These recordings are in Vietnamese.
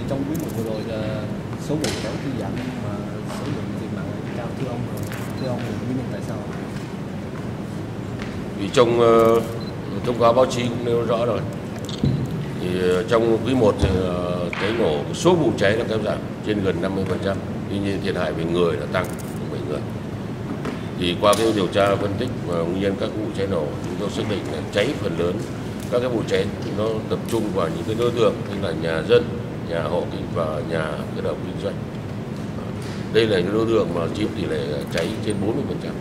trong quý 1 vừa rồi là số vụ cháy tuy giảm mà số lượng thiệt mạng lại cao, thưa ông nguyên nhân tại sao? Vì trong thông cáo báo chí cũng nêu rõ rồi, thì trong quý 1 thì cháy nổ số vụ cháy đã kéo giảm trên gần 50%, tuy nhiên thiệt hại về người là tăng 7 người. Thì qua cái điều tra phân tích và nguyên nhân các vụ cháy nổ, chúng tôi xác định là cháy phần lớn các cái vụ cháy thì nó tập trung vào những cái đối tượng như là nhà dân, nhà hộ kinh và nhà kết hợp kinh doanh. Đây là những đối tượng mà chiếm tỷ lệ cháy trên 40%.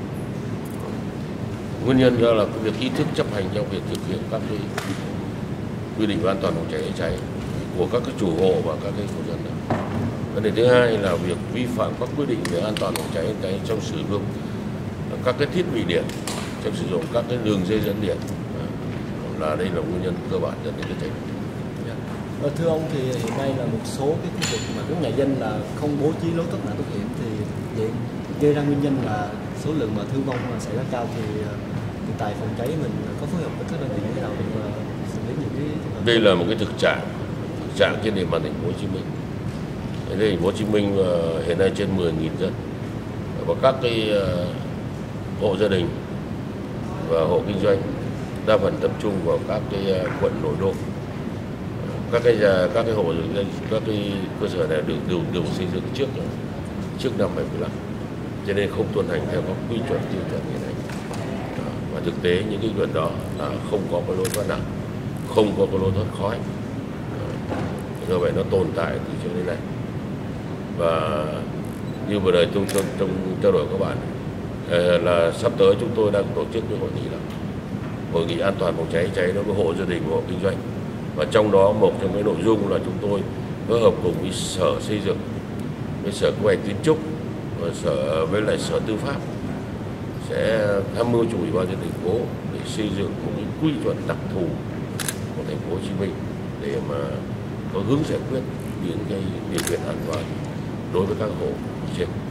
Nguyên nhân do là cái việc ý thức chấp hành trong việc thực hiện các cái quy định về an toàn phòng cháy chữa cháy của các cái chủ hộ và các cái hộ dân. Vấn đề thứ hai là việc vi phạm các quy định về an toàn phòng cháy chữa cháy trong sử dụng các cái thiết bị điện, trong sử dụng các cái đường dây dẫn điện, là đây là nguyên nhân cơ bản dẫn đến cái cháy. Thưa ông, thì hiện nay là một số cái khu vực mà các nhà dân là không bố trí lối thoát nạn thoát hiểm, thì gây ra nguyên nhân là số lượng mà thương vong mà xảy ra cao, thì hiện tại phòng cháy mình có phối hợp với các đơn vị như thế nào để mà xử lý những cái đây là một cái thực trạng trên địa bàn thành phố Hồ Chí Minh. Thành phố Hồ Chí Minh hiện nay trên 10.000 dân và các cái hộ gia đình và hộ kinh doanh đa phần tập trung vào các cái quận nội đô. Các cái hộ các cái cơ sở này được xây dựng trước năm 75, cho nên không tuân hành theo các quy chuẩn tiêu chuẩn như này. Và thực tế những cái chuẩn đó là không có cái lối thoát nạn, không có cái lối thoát khói, do vậy nó tồn tại từ trước đến nay. Và như vừa rồi trong trao đổi các bạn là sắp tới chúng tôi đang tổ chức cái hội nghị an toàn phòng cháy cháy đối với hộ gia đình và hộ kinh doanh. Và trong đó một trong cái nội dung là chúng tôi phối hợp cùng với Sở Xây dựng, với Sở Kế hoạch Kiến trúc và với lại Sở Tư pháp sẽ tham mưu chủ Ủy ban nhân dân thành phố để xây dựng một cái quy chuẩn đặc thù của thành phố Hồ Chí Minh để mà có hướng giải quyết những cái điều kiện an toàn đối với các hộ trên.